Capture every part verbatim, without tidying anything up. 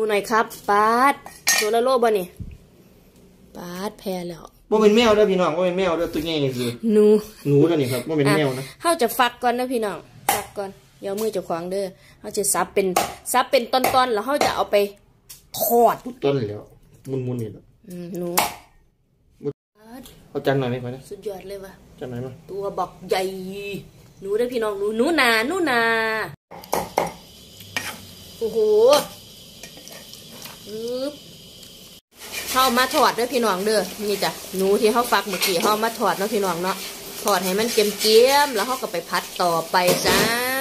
หน่อยครับปาดตัวละโลบ่นี่ปาดแพ้แล้วว่าเป็นแมวเด้อพี่น้องว่าเป็นแมวเด้อตัวใหญ่นี่คือหนูหนูตัวนี้ครับว่าเป็นแมวนะเฮาจะฟักก่อนนะพี่น้องฟักก่อนเดี๋ยวมือจะขวางเด้อเฮาจะซับเป็นซับเป็นตอนๆแล้วเฮาจะเอาไปทอดต้นแล้วมุนๆนี่แหละอืมหนูเอาจานหน่อยไหมพ่อนะสุดยอดเลยว่ะจานไหนมาตัวบักใหญ่หนูเด้อพี่น้องหนูหนูนาหนูนาโอ้โหปึ๊บเฮามาทอดเด้อพี่น้องเด้อนี่จ้ะหนูที่เฮาฟักเมื่อกี้เฮามาทอดเนาะพี่น้องเนาะทอดให้มันเกรียมๆแล้วเฮาก็ไปพัดต่อไปจ้า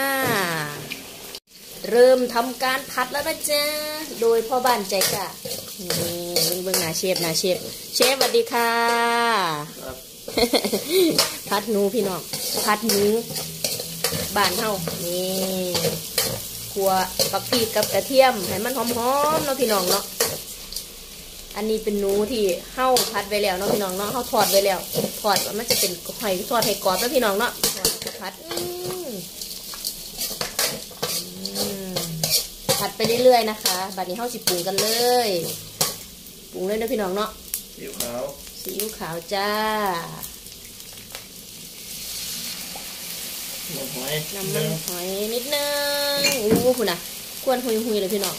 เริ่มทำการพัดแล้วนะจ๊ะโดยพ่อบ้านใจกะนี่เบิ่งหน้าเชฟหน้าเชฟเชฟสวัสดีค่ะพัดหนูพี่น้องพัดหนูบ้านเฮานี่คั่วปักพริกกับกระเทียมให้มันหอมๆเนาะพี่น้องเนาะอันนี้เป็นหนูที่เฮาพัดไว้แล้วเนาะพี่น้องเนาะเฮาทอดไว้แล้วทอดมันจะเป็นหอยทอดให้กรอบเนาะพี่น้องเนาะพัดผัดไปเรื่อยๆนะคะบัดนี้เฮาสิปรุงกันเลยปรุงเลยนะพี่น้องเนาะซีอิ๊วขาวซีอิ๊วขาวจ้าน้ำหอยน้ำมันหอยนิดนึงอู้หูนะควนหุยๆเลยพี่น้อง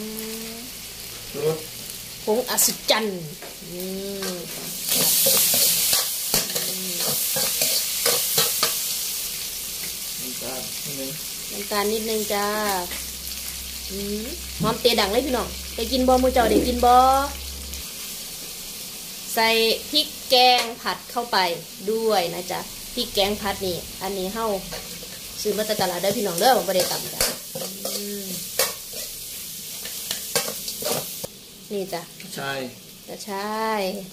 ผงอัศจรรย์น้ำตาลนิดนึงจ้าหอมเตะดังเลยพี่น้องได้กินบอมือเจ้าได้กินบอใส่พริกแกงผัดเข้าไปด้วยนะจ๊ะพริกแกงผัดนี่อันนี้เฮ้าซื้อมาจากตลาดได้พี่น้องเด้อผมไม่ได้ตำจ้ะนี่จ้ะใช่จะใช่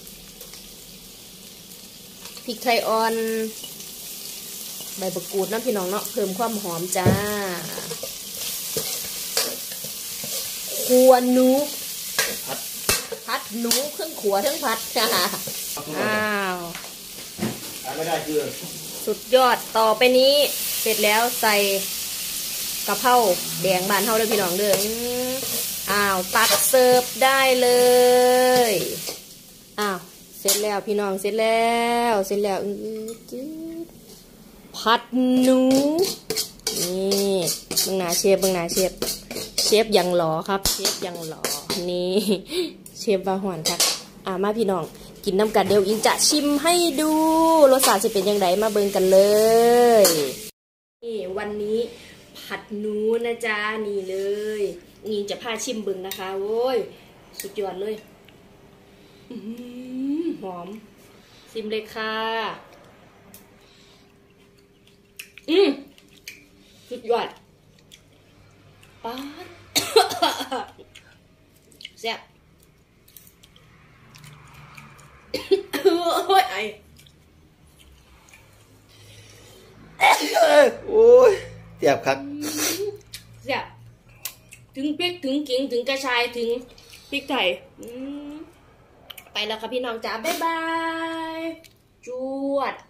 พริกไทยอ่อนใบมะกรูดน้ำพี่น้องเนาะเพิ่มความหอมจ้าขัวหนูพัดพัดหนูเครื่องขัวทั้งพัดจ้าอ้าวไม่ได้คือสุดยอดต่อไปนี้เสร็จแล้วใส่กะเพราแดงบานเท่าเลยพี่น้องเด้ออ้าวตักเสิร์ฟได้เลยอ้าวเสร็จแล้วพี่น้องเสร็จแล้วเสร็จแล้วผัดหนูนี่เบื้องหน้าเชฟเบื้องหน้าเชฟเชฟยังหล่อครับเชฟยังหล่อนี่เชฟบาหวนครับอ่ามาพี่น้องกินน้ำกันเดี๋ยวอิงจะชิมให้ดูรสชาติจะเป็นยังไงมาเบิ่งกันเลยนี่วันนี้ผัดหนูนะจ๊ะนี่เลยอิงจะพาชิมเบิ่งนะคะโว้ยสุดยอดเลยหอมชิมเลยค่ะอืมสุดยอดป๊าดแซ่บโอ้ยไอโอ้ยเจ็บครับแซ่บถึงพริกถึงขิงถึงกระชายถึงพริกไทยไปแล้วค่ะพี่น้องจ๋าบ๊ายบายจวด